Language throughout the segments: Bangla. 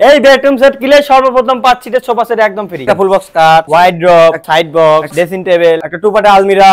এই বেডরুম সেট কিনলে সর্বপ্রথম 5 সিটের সোফা সেট একদম ফ্রি। ফুল বক্স কাট, wide drop, side box, dressing table, একটা টু পার্টের আলমিরা,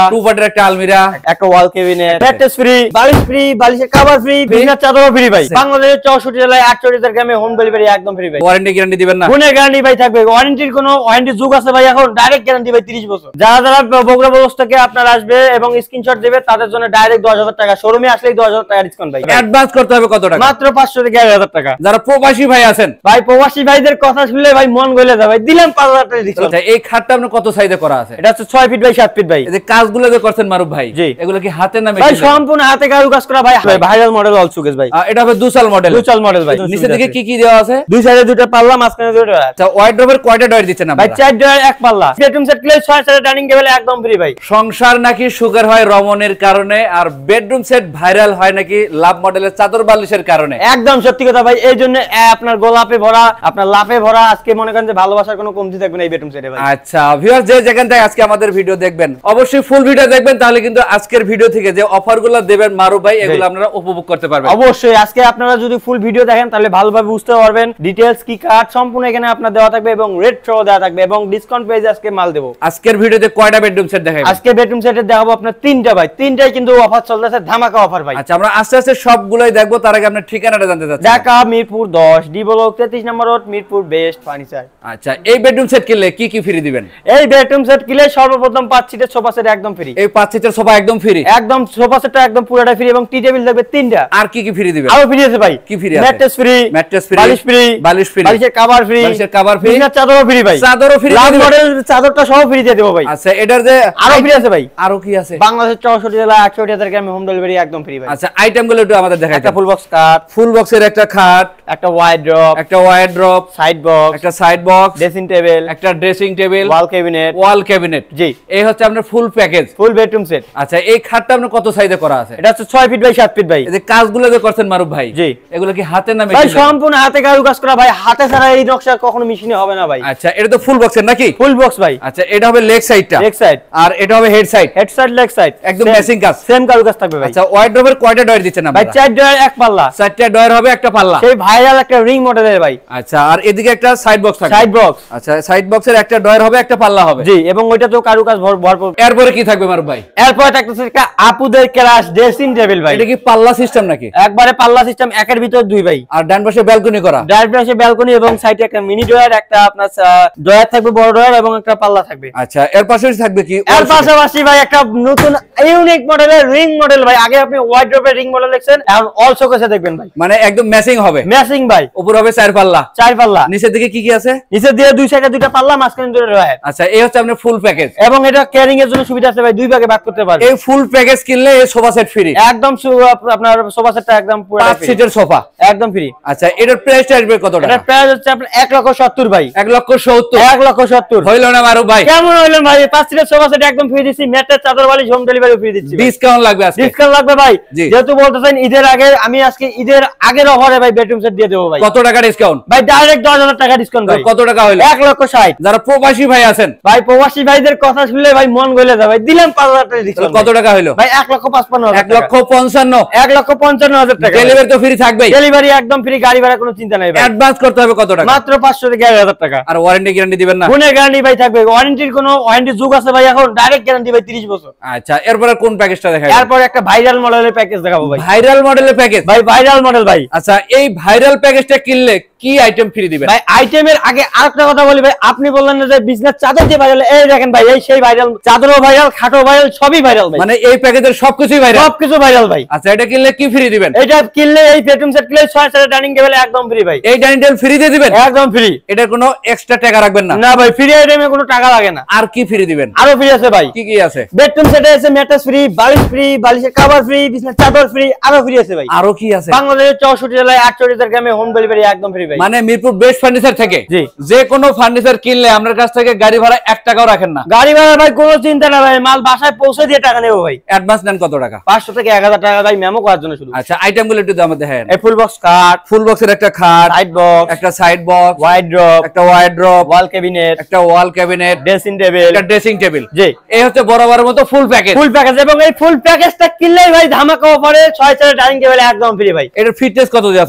একটা ওয়াল ক্যাবিনেট, ম্যাট্রেস ফ্রি, বালিশ ফ্রি, বালিশের কভার ফ্রি, বিছানার চাদরও ফ্রি ভাই। বাংলাদেশের 64 জেলায় 48,000 গ্রামে হোম ডেলিভারি একদম ফ্রি ভাই। ওয়ারেন্টি গ্যারান্টি দিবেন না? গুণের গ্যারান্টি ভাই থাকবে। ওয়ারেন্টির কোনো ওয়ারেন্টি যুগ আছে ভাই, এখন ডাইরেক্ট গ্যারান্টি ভাই 30 বছর। যারা বগুড়া বক্স থেকে আপনারা আসবে এবং স্ক্রিনশট দেবে তাদের জন্য ডাইরেক্ট 10,000 টাকা, শোরুমে আসলেই 10,000 টাকা ডিসকাউন্ট ভাই। অ্যাডভান্স করতে হবে কত টাকা? মাত্র 500 থেকে 1,000 টাকা। যারা প্রবাসী ভাই আছেন ভাই, প্রবাসী ভাইদের কথা শুনলে ভাই মন গলে যায় ভাই, দিলাম 5,000 টাকা ডিসকাউন্ট। আচ্ছা, এই খাটটা আপনার কত সাইজে করা আছে? এটা হচ্ছে 6 ফিট বাই 7 ফিট ভাই। এই যে কাজগুলো যে করছেন মারুফ ভাই, জি, এগুলো কি হাতে না ভাই? মেশিনে? সম্পূর্ণ হাতে কাজ করা ভাই। ভাইরাল মডেল অল সুকেস ভাই। এটা হবে দুসাল মডেল। দুসাল মডেল ভাই। নিচে দিকে কি কি দেওয়া আছে? দুই সাইডে দুটো পাল্লা, মাঝখানে দুটো ডয়ার। আচ্ছা, ওয়ার্ডরোবের কয়টা ডয়ার দিচ্ছেন আপনারা? ভাই 4 ডয়ার 1 পাল্লা। বেডরুম সেট কিনলে 6 সেটের ডাইনিং টেবিল একদম ফ্রি ভাই। সংসার নাকি সুখের হয় রমণের কারণে, আর বেডরুম সেট ভাইরাল হয় নাকি লাভ মডেলের চাদর বালিশের কারণে? একদম সত্যি কথা ভাই। এই জন্য আপনার গোলাপে ভরা, আপনার লাভে ভরা। আজকে মনে করেন যে ভালোবাসার কোনো কমতি থাকবে না এই বেডরুম সেটে ভাই। আচ্ছা ভিউয়ার্স, যে যেখান থেকে আজকে আমাদের ভিডিও দেখবেন অবশ্যই ফুল ভিডিও দেখবেন, তাহলে কিন্তু আজকের ভিডিও থেকে যে অফারগুলো দেবেন মারুফ ভাই, এগুলো আপনারা উপভোগ করতে পারবেন। অবশ্যই আজকে আপনারা যদি ফুল ভিডিও দেখেন তাহলে ভালোভাবে বুঝতে পারবেন। ডিটেইলস কি কাট সম্পূর্ণ এখানে আপনার দেওয়া থাকবে এবং রেট সহ দেওয়া থাকবে এবং ডিসকাউন্ট পেজে আজকে মাল দেব। আজকের ভিডিওতে কয়টা বেডরুম সেট দেখাবেন? আজকে বেডরুম সেটে দেখাবো আপনার 3টা ভাই। 3টাই কিন্তু অফার চলতেছে, ধামাকা অফার ভাই। আচ্ছা, আমরা আস্তে আস্তে সবগুলোই দেখবো, তার আগে আপনার ঠিকানাটা জানতে চাচ্ছি। ঢাকা মিরপুর 10 ডি ব্লক 33 নম্বর রোড, মিরপুর বেস্ট ফার্নিচার। আচ্ছা, এই বেডরুম সেট কিনলে কি কি ফ্রি দিবেন? এই বেডরুম সেট কিনলে সর্বপ্রথম 5 সিটের সোফা সেট একদম ফ্রি। এই 5 সিটের সোফা একদম ফ্রি? একদম সোফা সেটটা একদম পুরোটা ফ্রি এবং টি টেবিল থাকবে 3টা। আর কি কি ফ্রি দিবেন? আরো ফ্রি আছে ভাই। কি ফ্রি আছে? ম্যাট্রেস ফ্রি, ম্যাট্রেস ফ্রি, বালিশ ফ্রি, বালিশ ফ্রি, বালিশের কভার ফ্রি, বালিশের কভার ফ্রি, বিছানার চাদরও ফ্রি ভাই। চাদরও ফ্রি, লাভ মডেল চাদরটা সহ ফ্রি দিয়ে দেব ভাই। আচ্ছা, এটার যে আরো ফ্রি আছে ভাই। আরো কি আছে? বাংলাদেশের 64 জেলায় 48,000 গ্রামে হোম ডেলিভারি একদম ফ্রি ভাই। আচ্ছা, আইটেমগুলো একটু আমাদের দেখাই। একটা ফুল বক্স কাট, ফুল বক্সের একটা খাট, একটা ওয়াইড ড্রপ, একটা ওয়াইড ড্রপ, সাইড বক্স, একটা সাইড বক্স, ড্রেসিং টেবিল, একটা dressing table, wall cabinet. Wall cabinet. জি, এই হচ্ছে আপনার full package, full bedroom set. আচ্ছা, এই খাটটা আপনার কত সাইজে করা আছে? এটা হচ্ছে 6 ফিট বাই 7 ফিট ভাই। এই যে কাজগুলো যে করছেন মারুফ ভাই, জি, এগুলো কি হাতে না ভাই? মেশিনে? সম্পূর্ণ হাতে কাজ করা ভাই। হাতে ছাড়া এই নকশা কখনো মেশিনে হবে না ভাই। আচ্ছা, এটা তো ফুল বক্সের নাকি? ফুল বক্স ভাই। আচ্ছা, এটা হবে লেগ সাইডটা, লেগ সাইড, আর এটা হবে head side. Head side, leg side একদম ম্যাচিং কাজ, সেম কাজ থাকবে ভাই। আচ্ছা, ওয়ার্ডরোবের কয়টা ডয়ার দিচ্ছেন ভাই? আপনারা? 4 ডয়ার 1 পাল্লা। 4টা ডয়ার হবে, একটা পাল্লা। সেই ভাইরাল একটা রিং মডেলের ভাই। আচ্ছা, আর এদিকে একটা সাইড বক্স থাকবে। Side box. আচ্ছা, সাইড বক্সের একটা ডয়ার হবে, একটা পাল্লা হবে। জি, এবং ওইটা তো কারুকাজ ভরপুর। এরপরে কি থাকবে মারুফ ভাই? এরপর থাকতেছে একটা আপুদের ক্লাস ড্রেসিং টেবিল ভাই। এটা কি পাল্লা সিস্টেম নাকি? একবারে পাল্লা সিস্টেম, একের ভিতর 2 ভাই। আর ডান পাশে ব্যালকনি করা? ডান পাশে ব্যালকনি এবং সাইডে একটা মিনি ডয়ার, একটা আপনার ডয়ার থাকবে, বড় ডয়ার এবং একটা পাল্লা থাকবে। আচ্ছা, এর পাশে থাকবে কি? এর পাশাপাশি ভাই একটা নতুন ইউনিক মডেলের রিং মডেল ভাই। আগে আপনি ওয়ার্ডরোবের রিং মডেল দেখছেন, এখন অল শোকেসে দেখবেন ভাই। মানে একদম ম্যাচিং হবে? ম্যাচিং ভাই। উপর হবে 4 পাল্লা, 4 পাল্লা। নিচের দিকে কি কি আছে? নিচে দিয়ে 2 সাইডে 2টা পাল্লা, মাঝখানে 2টা ডয়ার। আচ্ছা, এই হচ্ছে আপনার ফুল প্যাকেজ, এবং এটা ক্যারিং এর জন্য সুবিধা আছে ভাই, 2 ভাগে ভাগ করতে পারবেন। এই ফুল প্যাকেজ কিনলে এই সোফা সেট ফ্রি? একদম আপনার সোফা সেটটা একদম পুরো 5 সিটের সোফা একদম ফ্রি। আচ্ছা, এটার প্রাইসটা আসবে কত টাকা? এটার প্রাইস হচ্ছে আপনার 1,70,000 ভাই। 1,70,000? 1,70,000 হইল না মারুফ ভাই? কেমন হইলেন ভাই? 5 সিটের সোফা সেট একদম ফ্রি দিচ্ছি, ম্যাট্রেস, চাদর, বালিশ হোম ডেলিভারি ফ্রি দিচ্ছি। ডিসকাউন্ট লাগবে আজকে? ডিসকাউন্ট লাগবে ভাই, জি। যেহেতু বলতেছেন ঈদের আগে, আমি আজকে ঈদের আগের অফারে ভাই বেডরুম সেট দিয়ে দেবো ভাই। কত টাকা ডিসকাউন্ট? ভাই ডাইরেক্ট 10,000 টাকা ডিসকাউন্ট ভাই। কত টাকা হইলো? 1,60,000। যারা প্রবাসী ভাই আছেন ভাই, প্রবাসী ভাইদের কথা শুনলে ভাই মন গলে যায় ভাই, দিলাম 5,000 টাকা ডিসকাউন্ট। কত টাকা হইলো ভাই? 1,55,000। 1,55,000? 1,55,000 টাকা। ডেলিভারি তো ফ্রি থাকবে? ডেলিভারি একদম ফ্রি, গাড়ি ভাড়া কোনো চিন্তা নাই ভাই। অ্যাডভান্স করতে হবে কত টাকা? মাত্র 500 থেকে 1,000 টাকা। আর ওয়ারেন্টি গ্যারান্টি দিবেন না? গুণের গ্যারান্টি ভাই থাকবে। ওয়ারেন্টির কোনো ওয়ারেন্টি যুগ আছে ভাই, এখন ডাইরেক্ট গ্যারান্টি ভাই 30 বছর। আচ্ছা, এরপর কোন প্যাকেজটা দেখাবেন? এরপর একটা ভাইরাল মডেলের প্যাকেজ দেখাবো ভাই। ভাইরাল মডেলের প্যাকেজ? ভাই ভাইরাল মডেল ভাই। আচ্ছা, এই ভাইরাল প্যাকেজটা কিনলে কি আইটেম ফ্রি দিবেন? ভাই, আইটেমের আগে আরেকটা কথা বলি ভাই। আপনি বললেন না যে বিজনেস চাদর যে ভাইরাল, এই দেখেন ভাই, এই সেই ভাইরাল। চাদরও ভাইরাল, খাটও ভাইরাল, সবই ভাইরাল ভাই। মানে এই প্যাকেজের সবকিছুই ভাইরাল? সবকিছু ভাইরাল ভাই। আচ্ছা, এটা কিনলে কি ফ্রি দিবেন? এটা কিনলে, এই বেডরুম সেট কিনলে 6 সেটের ডাইনিং টেবিল একদম ফ্রি ভাই। এই ডাইনিং টেবিল ফ্রি দিয়ে দিবেন? একদম ফ্রি। এটার কোনো এক্সট্রা টাকা রাখবেন না? না ভাই, ফ্রি আইটেমে কোনো টাকা লাগে না। আর কি ফ্রি দিবেন? আরো ফ্রি আছে ভাই। কি কি আছে? বেডরুম সেটে আছে ম্যাট্রেস ফ্রি, বালিশ ফ্রি, বালিশের কভার ফ্রি, বিছানার চাদর ফ্রি, আরো ফ্রি আছে ভাই। আরো কি আছে? বাংলাদেশের 64 জেলায় 48,000 গ্রামে হোম ডেলিভারি একদম ফ্রি ভাই। মানে মিরপুর বেস্ট ফার্নিচার থেকে জি, যে কোনো ফার্নিচার কিনলে আপনার কাছ থেকে গাড়ি ভাড়া 1 টাকাও রাখেন না? গাড়ি ভাড়া ভাই কোনো চিন্তা না ভাই, মাল বাসায় পৌঁছে দিয়ে টাকা নেবো ভাই। অ্যাডভান্স নেন কত টাকা? 500 থেকে 1,000 টাকা ভাই, মেমো করার জন্য শুধু। আচ্ছা, আইটেমগুলো একটু আমাদের দেখেন। এই ফুল বক্স কাট, ফুল বক্সের একটা খাট, সাইড বক্স, একটা সাইড বক্স, ওয়াইড ড্রপ, একটা ওয়াইড ড্রপ, ওয়াল ক্যাবিনেট, একটা ওয়াল ক্যাবিনেট, ড্রেসিং টেবিল, একটা ড্রেসিং টেবিল। জি, এই হচ্ছে বরাবরের মতো ফুল প্যাকেজ। Full package. এবং এই ফুল প্যাকেজটা কিনলেই ভাই ধামাকা অফারে 6 সেটের ডাইনিং টেবিল একদম ফ্রি ভাই। এটার ফিটনেস কত আছে? 3 ইঞ্চি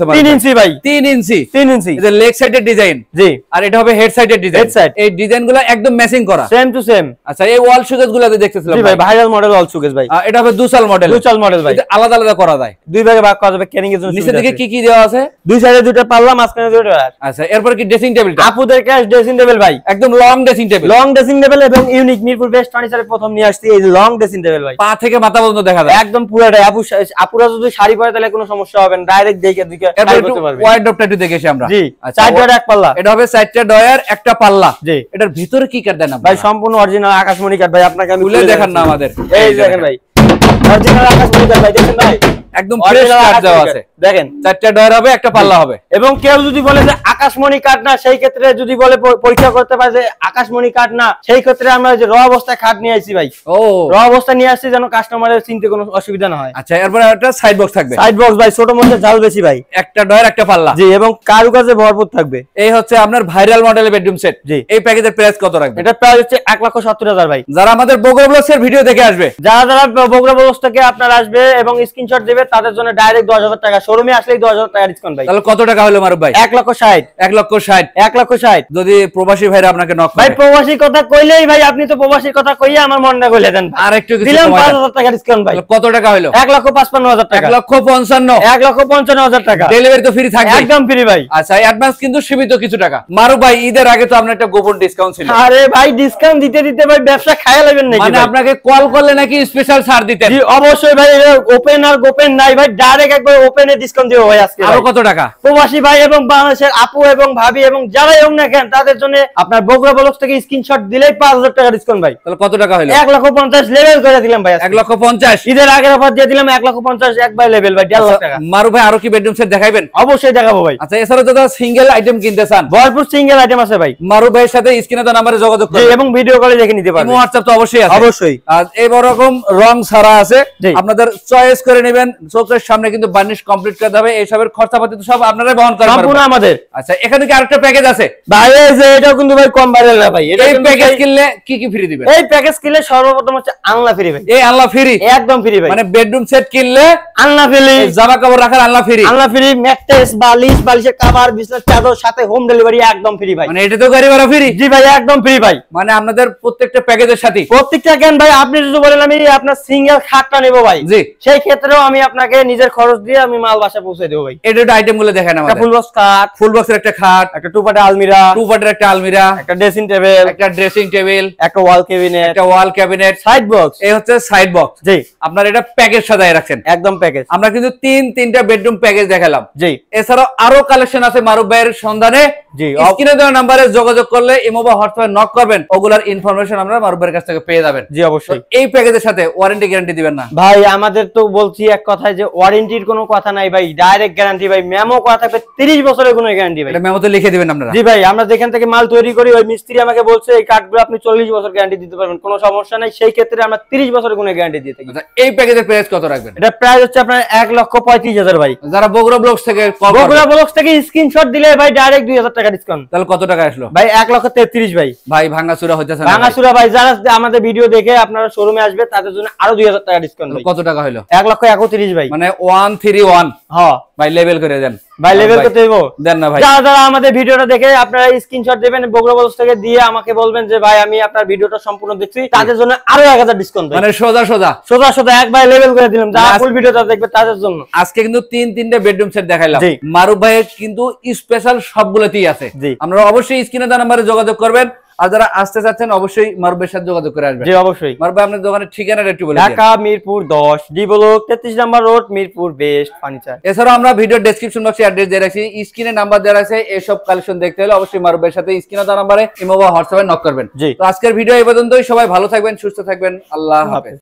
ইঞ্চি ভাই, 3 ইঞ্চি, 3 ইঞ্চি। এই যে লেগ সাইডের ডিজাইন, জি, আর এটা হবে হেড সাইডের ডিজাইন। হেড সাইড, এই ডিজাইনগুলো একদম ম্যাচিং করা, সেম টু সেম। আচ্ছা, এই ওয়াল শোকেসগুলোতে দেখতেছিলাম জি ভাই, ভাইরাল মডেল ওয়াল শোকেস ভাই। এটা হবে দুসাল মডেল, দুসাল মডেল ভাই। এটা আলাদা আলাদা করা যায়, দুই ভাগে ভাগ করা যাবে, ক্যারিং এর জন্য। নিচের দিকে কি কি দেওয়া আছে? দুই সাইডে দুটো পাল্লা, মাঝখানে দুটো ডয়ার। আচ্ছা, এরপর কি ড্রেসিং টেবিলটা? আপুদের ক্যাশ ড্রেসিং টেবিল ভাই, একদম long dressing table, long dressing table এবং ইউনিক মিরপুর বেস্ট ফার্নিচারে প্রথম নিয়ে আসছি এই লং ড্রেসিং টেবিল ভাই। পা থেকে মাথা পর্যন্ত দেখা যায়, একদম পুরোটাই। আপুরা যদি শাড়ি পরে তাহলে কোনো সমস্যা হবে না, ডাইরেক্ট দেখে দিকে ট্রাই করতে পারবে। ওয়াইড্রপটা একটু দেখেছি আমরা। জি, আচ্ছা, চার ডয়ার এক পাল্লা। এটা হবে চারটা ডয়ার একটা পাল্লা। জি, এটার ভিতরে কি কাট দেন ভাই? সম্পূর্ণ অরিজিনাল আকাশমণি কাঠ ভাই। আপনাকে আমি খুলে দেখান না আমাদের। এই দেখেন ভাই, অরিজিনাল আকাশমণি কাঠ ভাই, দেখেন ভাই, একদম ফ্রেশ কাট দেওয়া আছে। দেখেন, চারটা ডয়ার হবে, একটা পাল্লা হবে। এবং কেউ যদি বলে যে আকাশমণি কাঠ না, সেই ক্ষেত্রে যদি বলে পরীক্ষা করতে পারে যে আকাশমণি কাঠ না, সেই ক্ষেত্রে আমরা যে র অবস্থায় খাট নিয়ে আসছি ভাই। ও, র অবস্থায় নিয়ে আসছি যেন কাস্টমারের চিনতে কোনো অসুবিধা না হয়। আচ্ছা, এরপর একটা সাইড বক্স থাকবে। সাইড বক্স ভাই, ছোট মধ্যে জাল বেশি ভাই, একটা ডয়ার একটা পাল্লা। জি, এবং কারুকাজে ভরপুর থাকবে। এই হচ্ছে আপনার ভাইরাল মডেলের বেডরুম সেট। জি, এই প্যাকেজের প্রাইস কত রাখবেন? এটা প্রাইস হচ্ছে 1,70,000 ভাই। যারা আমাদের বগুড়া ব্লগস এর ভিডিও দেখে আসবে, যারা বগুড়া ব্লগস থেকে আপনার আসবে এবং স্ক্রিনশট দেবে, তাদের জন্য ডাইরেক্ট 10,000 টাকা, শোরুমে আসলেই 10,000 টাকা ডিসকাউন্ট ভাই। তাহলে কত টাকা হলো মারুফ ভাই? 1,60,000। 1,60,000। 1,60,000। যদি প্রবাসী ভাইরা আপনাকে নক ভাই করে, প্রবাসী কথা কইলেই ভাই, আপনি তো প্রবাসীর কথা কইয়া আমার মনটা কইলে দেন। আর একটু কিছু দিলাম কমায় দেন। 5,000 টাকা ডিসকাউন্ট ভাই। তাহলে কত টাকা হলো? 1,55,000 টাকা। 1,55,000। 1,55,000 টাকা। ডেলিভারি তো ফ্রি থাকবে? একদম ফ্রি ভাই। আচ্ছা, অ্যাডভান্স কিন্তু সীমিত কিছু টাকা। মারুফ ভাই, ঈদের আগে তো আপনার একটা গোপন ডিসকাউন্ট ছিল। আরে ভাই, ডিসকাউন্ট দিতে দিতে ভাই ব্যবসা খায়া লাগবেন নাকি? মানে আপনাকে কল করলে নাকি স্পেশাল ছাড় দিতেন? জি অবশ্যই ভাই, ওপেন আর গোপেন নাই ভাই, ডাইরেক্ট একবার ওপেনে ডিসকাউন্ট দিব ভাই আজকে। আরো কত টাকা? প্রবাসী ভাই এবং বাংলাদেশের আপু এবং ভাবি এবং যারাই হোক না কেন, তাদের জন্য আপনার বগুড়া ব্লগস থেকে স্ক্রিনশট দিলেই 5,000 টাকা ডিসকাউন্ট ভাই। তাহলে কত টাকা হলো? 1,50,000 লেভেল করে দিলাম ভাই। 1,50,000। ঈদের আগের অফার দিয়ে দিলাম 1,50,000 একবার লেভেল ভাই, 1,50,000 টাকা। মারুফ ভাই, আরো কি বেডরুম সেট দেখাইবেন? অবশ্যই দেখাবো ভাই। আচ্ছা, এছাড়া যারা সিঙ্গেল আইটেম কিনতে চান, ভরপুর সিঙ্গেল আইটেম আছে ভাই। মারুফ ভাইয়ের সাথে স্ক্রিনে তো নাম্বারে যোগাযোগ জি, করুন এবং ভিডিও কলে দেখে নিতে পারবেন। হোয়াটসঅ্যাপ তো অবশ্যই আছে। অবশ্যই। আর এই বড় রকম রং ছাড়া আছে, জি। আপনাদের চয়েস করে নেবেন। চোখের সামনে কিন্তু বার্নিশ কমপ্লিট করে দেবে। এইসবের খরচাপাতি তো সব আপনারাই বহন করবেন সম্পূর্ণ আমাদের। আচ্ছা, এখানে কি আরেকটা প্যাকেজ আছে ভাই? এই যে এটাও কিন্তু ভাই কম ভাইরাল না ভাই। এটা এই কিন্তু প্যাকেজ ভাই- কিনলে কি কি ফ্রি দিবেন? এই প্যাকেজ কিনলে সর্বপ্রথম হচ্ছে আনলা ফ্রি ভাই। এই আনলা ফ্রি? একদম ফ্রি ভাই। মানে বেডরুম সেট কিনলে আনলা ফ্রি, জামা কাপড় রাখার আনলা ফ্রি? আনলা ফ্রি, ম্যাট্রেস, বালিশ, বালিশের কভার, বিছানার চাদর, সাথে হোম ডেলিভারি একদম ফ্রি ভাই। মানে এটা তো গাড়ি ভাড়া ফ্রি? জি ভাই, একদম ফ্রি ভাই। মানে আপনাদের প্রত্যেকটা প্যাকেজের সাথে প্রত্যেকটা কেন ভাই, আপনি যদি বলেন আমি আপনার সিঙ্গেল খাটটা নেব ভাই, জি, সেই ক্ষেত্রেও আমি আপনাকে নিজের খরচ দিয়ে আমি মাল বাসা পৌঁছে দেবো ভাই। এটা আইটেম গুলো দেখেন একটা আমাদের। ফুল বক্স খাট, ফুল বক্সের একটা খাট, একটা টু পার্টের আলমিরা, টু পার্টের একটা আলমিরা, একটা ড্রেসিং টেবিল, একটা ড্রেসিং টেবিল, একটা ওয়াল ক্যাবিনেট, একটা ওয়াল ক্যাবিনেট, সাইড বক্স। এই হচ্ছে সাইড বক্স। জি, আপনার এটা প্যাকেজ সাজায় রাখছেন, একদম প্যাকেজ। আমরা কিন্তু তিনটা বেডরুম প্যাকেজ দেখালাম। জি, এছাড়াও আরো কালেকশন আছে মারুফ ভাইয়ের সন্ধানে। জি, স্ক্রিনে দেওয়া নম্বরে যোগাযোগ করলে ইমো বা হোয়াটসঅ্যাপে নক করবেন, ওগুলার ইনফরমেশন আমরা মারুফ ভাইয়ের কাছ থেকে পেয়ে যাবেন। জি অবশ্যই। তো এই প্যাকেজের সাথে ওয়ারেন্টি গ্যারান্টি দিবেন না ভাই? আমাদের তো বলছি এক কথায় যে ওয়ারেন্টির কোনো কথা নাই ভাই, ডাইরেক্ট গ্যারান্টি ভাই। মেমো করা থাকবে 30 বছরের কোনো গ্যারান্টি ভাই। এটা মেমোতে লিখে দিবেন আপনারা? জি ভাই, আমরা যেখান থেকে মাল তৈরি করি ওই মিস্ত্রি আমাকে বলছে এই কাঠগুলো আপনি 40 বছর গ্যারান্টি দিতে পারবেন, কোনো সমস্যা নাই। সেই ক্ষেত্রে আমরা 30 বছরের কোনো গ্যারান্টি দিয়ে থাকি। আচ্ছা, এই প্যাকেজের প্রাইস কত রাখবেন? এটা প্রাইস হচ্ছে আপনার 1,35,000 ভাই। যারা বগুড়া ব্লগস থেকে কল বগুড়া করবেন, ব্লগস থেকে স্ক্রিনশট দিলে ভাই ডাইরেক্ট 2,000 টাকা ডিসকাউন্ট। তাহলে কত টাকা আসলো ভাই 1,33,000 ভাই। ভাই? ভাঙাচুরা হইতেছে না? ভাঙাচুরা ভাই, যারা আমাদের ভিডিও দেখে আপনারা শোরুমে আসবে তাদের জন্য আরো 2,000 টাকা ডিসকাউন্ট ভাই। কত টাকা হলো? 1,31,000 ভাই। মানে 131। হ্যাঁ ভাই লেভেল করে দেন ভাই, লেভেল করতে দেবো। দেন না ভাই? যারা যারা আমাদের ভিডিওটা দেখে আপনারা স্ক্রিনশট দেবেন বগুড়া ব্লগস থেকে, দিয়ে আমাকে বলবেন যে ভাই আমি আপনার ভিডিওটা সম্পূর্ণ দেখছি, তাদের জন্য আরো 1,000 ডিসকাউন্ট। মানে সোজা সোজা সোজা সোজা একবার লেভেল করে দিলাম, যারা ফুল ভিডিওটা দেখবে তাদের জন্য। আজকে কিন্তু তিনটা বেডরুম সেট দেখাইলাম। জি। মারুফ ভাইয়ের কিন্তু স্পেশাল সবগুলোতেই আছে। জি। আপনারা অবশ্যই স্ক্রিনে দেওয়া নম্বরে যোগাযোগ করবেন। আর যারা আসতে চাচ্ছেন অবশ্যই মারুফ ভাইয়ের সাথে যোগাযোগ করে আসবেন। জি অবশ্যই। মারুফ ভাই, আপনার দোকানের ঠিকানাটা একটু বলে দিন। ঢাকা মিরপুর 10 ডি ব্লক 33 নম্বর রোড, মিরপুর বেস্ট ফার্নিচার। এছাড়াও আমরা ভিডিও ডেসক্রিপশন বক্সে অ্যাড্রেস দিয়ে রাখছি, স্ক্রিনে নাম্বার দেওয়া আছে। এইসব কালেকশন দেখতে হলে অবশ্যই মারুফ ভাইয়ের সাথে স্ক্রিনে দেওয়া নম্বরে ইমো বা হোয়াটসঅ্যাপে নক করবেন। জি। তো আজকের ভিডিও এই পর্যন্তই। সবাই ভালো থাকবেন, সুস্থ থাকবেন। আল্লাহ হাফেজ।